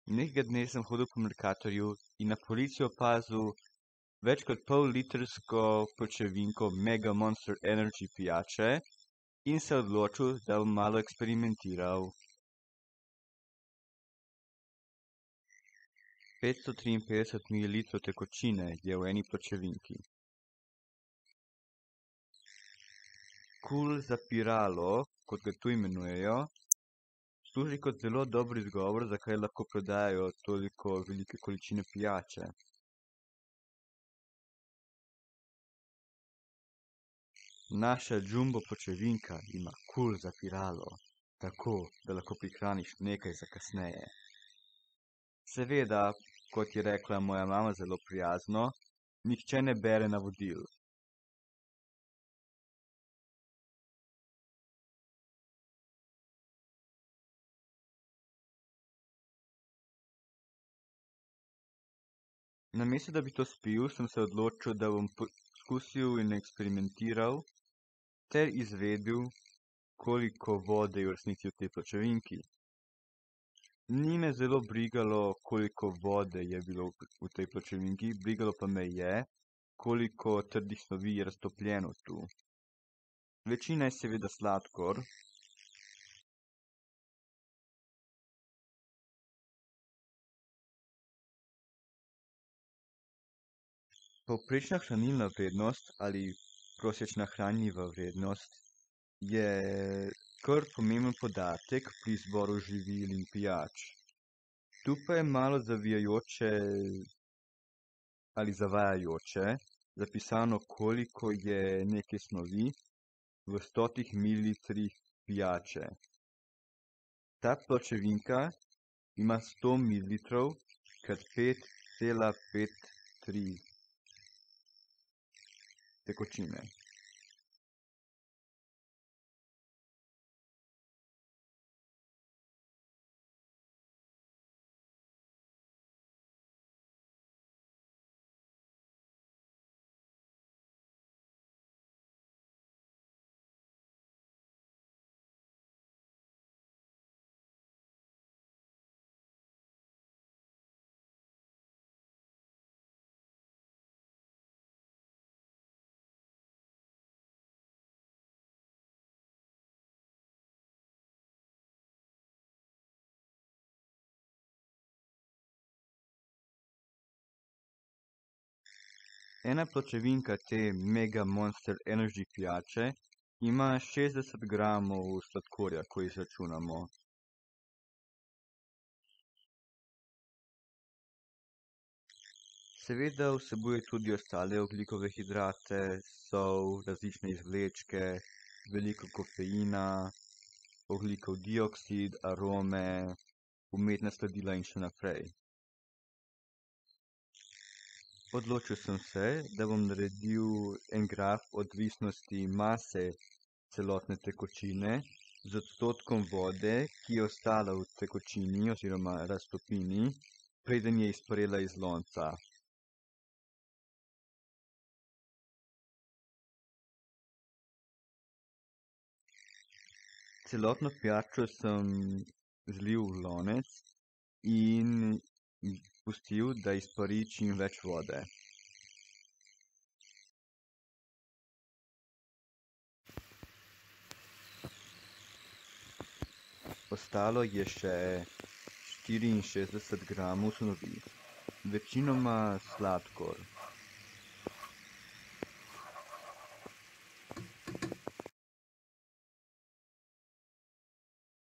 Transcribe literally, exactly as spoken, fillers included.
Nekega dne sem hodil po Mercatorju in na polici opazil več kot pol litrsko pločevinko Mega Monster Energy pijače in se odločil, da bom malo eksperimentiral. petsto triinpetdeset mililitrov tekočine je v eni pločevinki. Kul zapiralo, kot ga tu imenujejo, služi kot zelo dober izgovor, zakaj lahko prodajajo toliko velike količine pijače. Naša jumbo pločevinka ima kul zapiralo, tako da lahko prihraniš nekaj za kasneje. Seveda, kot je rekla moja mama zelo prijazno, nihče ne bere navodil. Namesto da bi to spil, sem se odločil, da bom poskusil in eksperimentiral ter izvedel, koliko vode je v resnici v tej pločevinki. Ni me zelo brigalo, koliko vode je bilo v tej pločevinki, brigalo pa me je, koliko trdih snovi je raztopljeno tu. Večina je seveda sladkor. Povprečna hranilna vrednost ali prosječna hranljiva vrednost je kar pomemben podatek pri izboru živil in pijač. Tu pa je malo zavijajoče ali zavajajoče zapisano, koliko je neke snovi v stotih mililitrih pijače. Ta pločevinka ima sto mililitrov krat pet cela petdeset tri tekočine. Ena pločevinka te Mega Monster Energy pijače ima šestdeset gramov sladkorja, ko izračunamo. Seveda vsebuje tudi ostale ogljikove hidrate, sol, različne izvlečke, veliko kofeina, ogljikov dioksid, arome, umetna sladila in še naprej. Odločil sem se, da bom naredil en graf odvisnosti mase celotne tekočine z odstotkom vode, ki je ostala v tekočini oziroma raztopini, preden je izparela iz lonca. Celotno pijačo sem zlil v lonec in pustil, da izpari čim več vode. Ostalo je še štiriinšestdeset gramov snovi, večinoma sladkor.